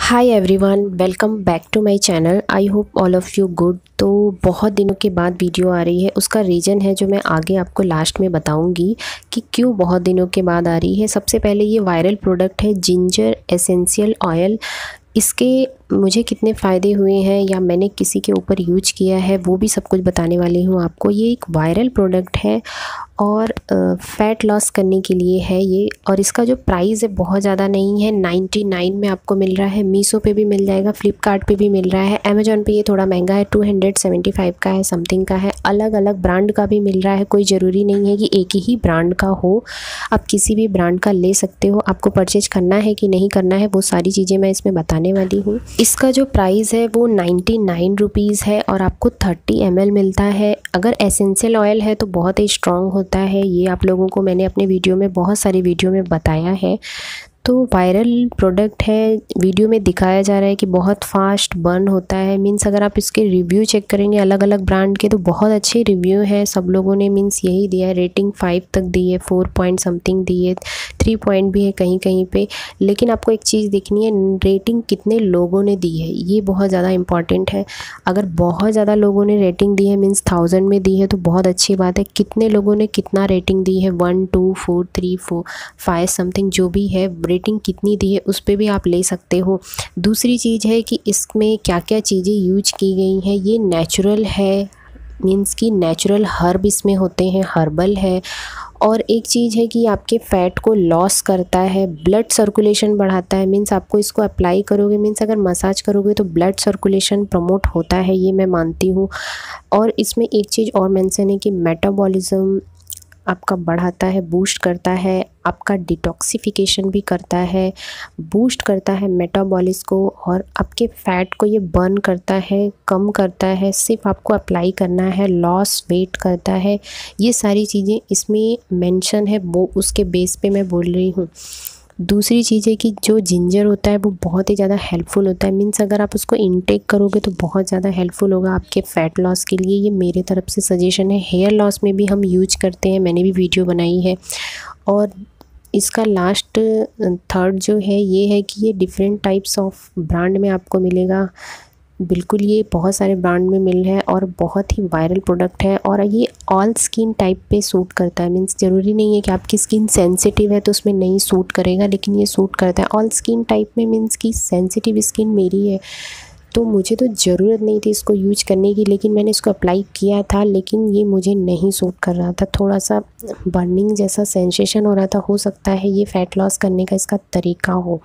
Hi everyone, welcome back to my channel. I hope all of you good. तो बहुत दिनों के बाद वीडियो आ रही है, उसका रीज़न है जो मैं आगे आपको लास्ट में बताऊंगी कि क्यों बहुत दिनों के बाद आ रही है। सबसे पहले ये वायरल प्रोडक्ट है जिंजर एसेंशियल ऑयल। इसके मुझे कितने फ़ायदे हुए हैं या मैंने किसी के ऊपर यूज किया है वो भी सब कुछ बताने वाली हूँ आपको। ये एक वायरल प्रोडक्ट है और फ़ैट लॉस करने के लिए है ये। और इसका जो प्राइस है बहुत ज़्यादा नहीं है, 99 में आपको मिल रहा है। मीशो पे भी मिल जाएगा, फ्लिपकार्ट पे भी मिल रहा है, अमेज़ॉन पे ये थोड़ा महंगा है, 275 का है, समथिंग का है। अलग अलग ब्रांड का भी मिल रहा है, कोई ज़रूरी नहीं है कि एक ही ब्रांड का हो। आप किसी भी ब्रांड का ले सकते हो। आपको परचेज करना है कि नहीं करना है वो सारी चीज़ें मैं इसमें बताने वाली हूँ। इसका जो प्राइस है वो 99 रुपीज़ है और आपको 30 ml मिलता है। अगर एसेंशियल ऑयल है तो बहुत ही स्ट्रॉन्ग होता है ये। आप लोगों को मैंने अपने वीडियो में बहुत सारी वीडियो में बताया है। तो वायरल प्रोडक्ट है, वीडियो में दिखाया जा रहा है कि बहुत फास्ट बर्न होता है। मीन्स अगर आप इसके रिव्यू चेक करेंगे अलग अलग ब्रांड के तो बहुत अच्छे रिव्यू हैं। सब लोगों ने मीन्स यही दिया है, रेटिंग 5 तक दी है, 4 पॉइंट समथिंग दी है, 3 पॉइंट भी है कहीं कहीं पे। लेकिन आपको एक चीज़ देखनी है, रेटिंग कितने लोगों ने दी है, ये बहुत ज़्यादा इंपॉर्टेंट है। अगर बहुत ज़्यादा लोगों ने रेटिंग दी है मीन्स 1000 में दी है तो बहुत अच्छी बात है। कितने लोगों ने कितना रेटिंग दी है, 1 2 4 3 4 5 समथिंग जो भी है, रेटिंग कितनी दी है उस पे भी आप ले सकते हो। दूसरी चीज़ है कि इसमें क्या क्या चीज़ें यूज की गई हैं। ये नेचुरल है, मीन्स कि नेचुरल हर्ब इसमें होते हैं, हर्बल है। और एक चीज़ है कि आपके फ़ैट को लॉस करता है, ब्लड सर्कुलेशन बढ़ाता है। मीन्स आपको इसको अप्लाई करोगे, मीन्स अगर मसाज करोगे तो ब्लड सर्कुलेशन प्रमोट होता है, ये मैं मानती हूँ। और इसमें एक चीज़ और मेंशन है कि मेटाबॉलिज्म आपका बढ़ाता है, बूस्ट करता है, आपका डिटॉक्सिफिकेशन भी करता है, बूस्ट करता है मेटाबॉलिज्म को और आपके फ़ैट को ये बर्न करता है, कम करता है। सिर्फ आपको अप्लाई करना है, लॉस वेट करता है। ये सारी चीज़ें इसमें मेंशन है, वो उसके बेस पे मैं बोल रही हूँ। दूसरी चीज़ है कि जो जिंजर होता है वो बहुत ही ज़्यादा हेल्पफुल होता है। मीन्स अगर आप उसको इनटेक करोगे तो बहुत ज़्यादा हेल्पफुल होगा आपके फ़ैट लॉस के लिए। ये मेरे तरफ से सजेशन है। हेयर लॉस में भी हम यूज करते हैं, मैंने भी वीडियो बनाई है। और इसका लास्ट थर्ड जो है ये है कि ये डिफरेंट टाइप्स ऑफ ब्रांड में आपको मिलेगा। बिल्कुल ये बहुत सारे ब्रांड में मिल रहा है और बहुत ही वायरल प्रोडक्ट है। और ये ऑल स्किन टाइप पे सूट करता है। मीन्स ज़रूरी नहीं है कि आपकी स्किन सेंसिटिव है तो उसमें नहीं सूट करेगा, लेकिन ये सूट करता है ऑल स्किन टाइप में। मीन्स कि सेंसिटिव स्किन मेरी है तो मुझे तो ज़रूरत नहीं थी इसको यूज करने की, लेकिन मैंने इसको अप्लाई किया था, लेकिन ये मुझे नहीं सूट कर रहा था। थोड़ा सा बर्निंग जैसा सेंसेशन हो रहा था। हो सकता है ये फ़ैट लॉस करने का इसका तरीका हो।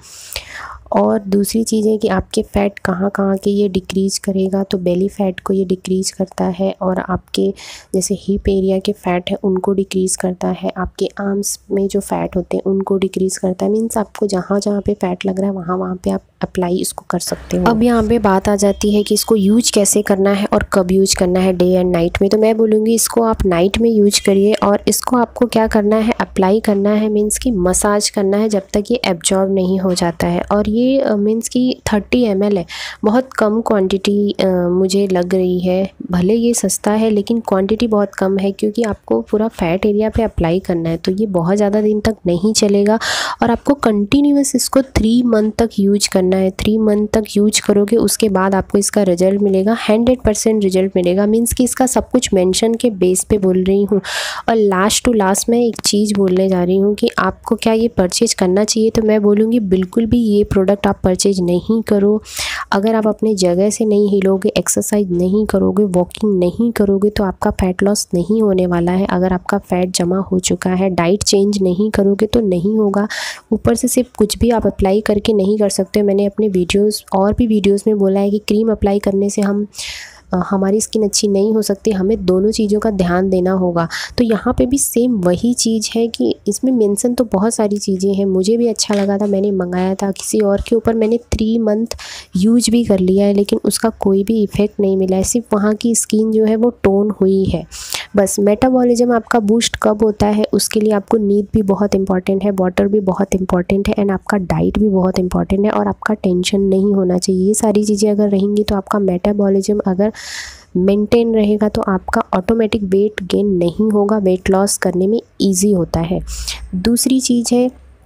और दूसरी चीज़ है कि आपके फ़ैट कहाँ कहाँ के ये डिक्रीज़ करेगा, तो बेली फ़ैट को ये डिक्रीज़ करता है और आपके जैसे हिप एरिया के फ़ैट है उनको डिक्रीज़ करता है। आपके आर्म्स में जो फ़ैट होते हैं उनको डिक्रीज़ करता है। मीन्स आपको जहाँ जहाँ पे फ़ैट लग रहा है वहाँ वहाँ पे आप अप्लाई इसको कर सकते हो। अब यहाँ पे बात आ जाती है कि इसको यूज कैसे करना है और कब यूज करना है, डे एंड नाइट में। तो मैं बोलूँगी इसको आप नाइट में यूज करिए। और इसको आपको क्या करना है, अप्लाई करना है, मीन्स कि मसाज करना है जब तक ये एब्जॉर्ब नहीं हो जाता है। और ये मीन्स कि 30 ml है, बहुत कम क्वांटिटी मुझे लग रही है। भले ये सस्ता है लेकिन क्वांटिटी बहुत कम है, क्योंकि आपको पूरा फैट एरिया पे अप्लाई करना है तो ये बहुत ज़्यादा दिन तक नहीं चलेगा। और आपको कंटिन्यूस इसको 3 मंथ तक यूज करना है। 3 मंथ तक यूज करोगे उसके बाद आपको इसका रिजल्ट मिलेगा, 100% रिजल्ट मिलेगा। मीन्स कि इसका सब कुछ मेंशन के बेस पे बोल रही हूँ। और लास्ट टू लास्ट मैं एक चीज़ बोलने जा रही हूँ कि आपको क्या ये परचेज करना चाहिए, तो मैं बोलूँगी बिल्कुल भी ये प्रोडक्ट आप परचेज नहीं करो। अगर आप अपने जगह से नहीं हिलोगे, एक्सरसाइज नहीं करोगे, वॉकिंग नहीं करोगे तो आपका फ़ैट लॉस नहीं होने वाला है। अगर आपका फ़ैट जमा हो चुका है, डाइट चेंज नहीं करोगे तो नहीं होगा। ऊपर से सिर्फ कुछ भी आप अप्लाई करके नहीं कर सकते। मैंने अपने वीडियोस और भी वीडियोस में बोला है कि क्रीम अप्लाई करने से हमारी स्किन अच्छी नहीं हो सकती, हमें दोनों चीज़ों का ध्यान देना होगा। तो यहाँ पे भी सेम वही चीज़ है कि इसमें मेंशन तो बहुत सारी चीज़ें हैं। मुझे भी अच्छा लगा था, मैंने मंगाया था। किसी और के ऊपर मैंने 3 मंथ यूज भी कर लिया है लेकिन उसका कोई भी इफ़ेक्ट नहीं मिला है। सिर्फ वहाँ की स्किन जो है वो टोन हुई है बस। मेटाबॉलिज्म आपका बूस्ट कब होता है, उसके लिए आपको नींद भी बहुत इंपॉर्टेंट है, वाटर भी बहुत इंपॉर्टेंट है, एंड आपका डाइट भी बहुत इंपॉर्टेंट है। और आपका टेंशन नहीं होना चाहिए। ये सारी चीज़ें अगर रहेंगी तो आपका मेटाबॉलिज्म अगर मेंटेन रहेगा तो आपका ऑटोमेटिक वेट गेन नहीं होगा, वेट लॉस करने में इजी होता है। दूसरी चीज़ है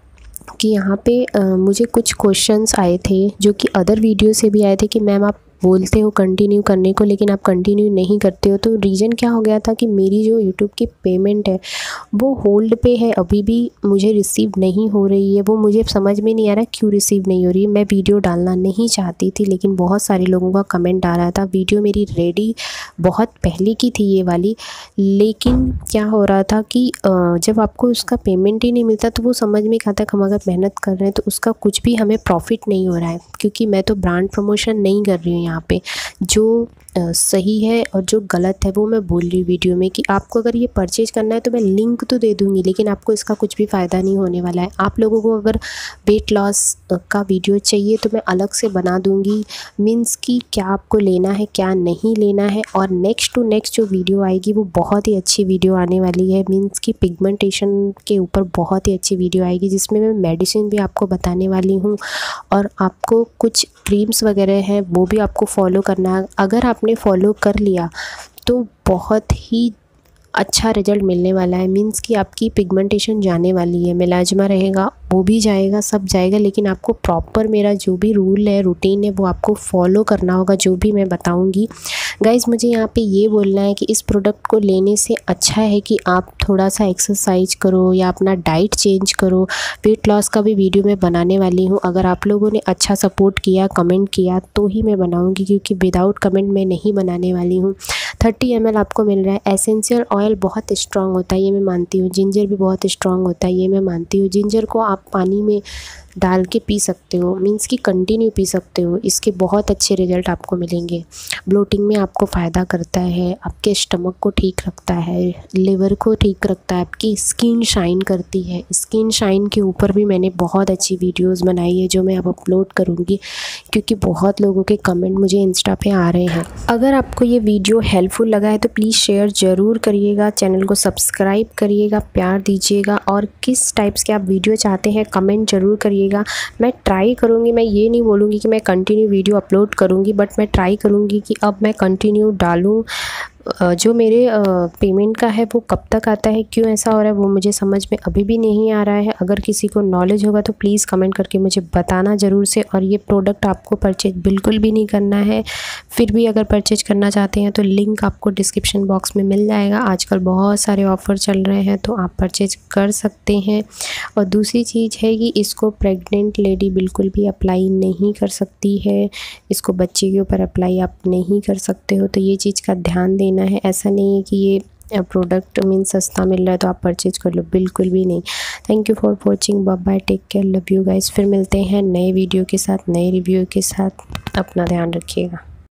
कि यहाँ पे मुझे कुछ क्वेश्चंस आए थे जो कि अदर वीडियो से भी आए थे कि मैम आप बोलते हो कंटिन्यू करने को लेकिन आप कंटिन्यू नहीं करते हो। तो रीज़न क्या हो गया था कि मेरी जो यूट्यूब की पेमेंट है वो होल्ड पे है, अभी भी मुझे रिसीव नहीं हो रही है। वो मुझे समझ में नहीं आ रहा क्यों रिसीव नहीं हो रही है। मैं वीडियो डालना नहीं चाहती थी लेकिन बहुत सारे लोगों का कमेंट आ रहा था। वीडियो मेरी रेडी बहुत पहले की थी ये वाली, लेकिन क्या हो रहा था कि जब आपको उसका पेमेंट ही नहीं मिलता तो वो समझ में आता है कि हम अगर मेहनत कर रहे हैं तो उसका कुछ भी हमें प्रॉफिट नहीं हो रहा है। क्योंकि मैं तो ब्रांड प्रमोशन नहीं कर रही हूँ यहाँ पे, जो सही है और जो गलत है वो मैं बोल रही हूँ वीडियो में कि आपको अगर ये परचेज करना है तो मैं लिंक तो दे दूँगी लेकिन आपको इसका कुछ भी फ़ायदा नहीं होने वाला है। आप लोगों को अगर वेट लॉस का वीडियो चाहिए तो मैं अलग से बना दूँगी, मीन्स कि क्या आपको लेना है क्या नहीं लेना है। और नेक्स्ट टू नेक्स्ट जो वीडियो आएगी वो बहुत ही अच्छी वीडियो आने वाली है, मीन्स कि पिगमेंटेशन के ऊपर बहुत ही अच्छी वीडियो आएगी जिसमें मैं मेडिसिन भी आपको बताने वाली हूँ और आपको कुछ क्रीम्स वगैरह हैं वो भी आपको फॉलो करना है। अगर आपने फॉलो कर लिया तो बहुत ही अच्छा रिजल्ट मिलने वाला है, मीन्स कि आपकी पिगमेंटेशन जाने वाली है, मेलाजमा रहेगा वो भी जाएगा, सब जाएगा। लेकिन आपको प्रॉपर मेरा जो भी रूल है रूटीन है वो आपको फॉलो करना होगा, जो भी मैं बताऊंगी। गाइज़ मुझे यहाँ पे ये बोलना है कि इस प्रोडक्ट को लेने से अच्छा है कि आप थोड़ा सा एक्सरसाइज करो या अपना डाइट चेंज करो। वेट लॉस का भी वीडियो मैं बनाने वाली हूँ, अगर आप लोगों ने अच्छा सपोर्ट किया कमेंट किया तो ही मैं बनाऊँगी, क्योंकि विदाउट कमेंट मैं नहीं बनाने वाली हूँ। 30 ml आपको मिल रहा है। एसेंशियल ऑयल बहुत स्ट्रॉन्ग होता है ये मैं मानती हूँ, जिंजर भी बहुत स्ट्रॉन्ग होता है ये मैं मानती हूँ। जिंजर को आप पानी में डाल के पी सकते हो, मीन्स कि कंटिन्यू पी सकते हो, इसके बहुत अच्छे रिज़ल्ट आपको मिलेंगे। ब्लोटिंग में आपको फ़ायदा करता है, आपके स्टमक को ठीक रखता है, लिवर को ठीक रखता है, आपकी स्किन शाइन करती है। स्किन शाइन के ऊपर भी मैंने बहुत अच्छी वीडियोस बनाई है जो मैं अब अपलोड करूँगी, क्योंकि बहुत लोगों के कमेंट मुझे इंस्टा पे आ रहे हैं। अगर आपको ये वीडियो हेल्पफुल लगा है तो प्लीज़ शेयर ज़रूर करिएगा, चैनल को सब्सक्राइब करिएगा, प्यार दीजिएगा और किस टाइप्स के आप वीडियो चाहते हैं कमेंट ज़रूर करिएगा। मैं ट्राई करूँगी, मैं ये नहीं बोलूँगी कि मैं कंटिन्यू वीडियो अपलोड करूँगी, बट मैं ट्राई करूँगी कि अब मैं कंटिन्यू डालूँ। जो मेरे पेमेंट का है वो कब तक आता है, क्यों ऐसा हो रहा है वो मुझे समझ में अभी भी नहीं आ रहा है। अगर किसी को नॉलेज होगा तो प्लीज़ कमेंट करके मुझे बताना ज़रूर से। और ये प्रोडक्ट आपको परचेज बिल्कुल भी नहीं करना है, फिर भी अगर परचेज करना चाहते हैं तो लिंक आपको डिस्क्रिप्शन बॉक्स में मिल जाएगा। आजकल बहुत सारे ऑफ़र चल रहे हैं तो आप परचेज कर सकते हैं। और दूसरी चीज़ है कि इसको प्रेग्नेंट लेडी बिल्कुल भी अप्लाई नहीं कर सकती है, इसको बच्चे के ऊपर अप्लाई आप नहीं कर सकते हो, तो ये चीज़ का ध्यान देना है। ऐसा नहीं है कि ये प्रोडक्ट मीन्स सस्ता मिल रहा है तो आप परचेज कर लो, बिल्कुल भी नहीं। Thank you for watching, bye bye, take care, love you guys. फिर मिलते हैं नए वीडियो के साथ, नए रिव्यू के साथ। अपना ध्यान रखिएगा।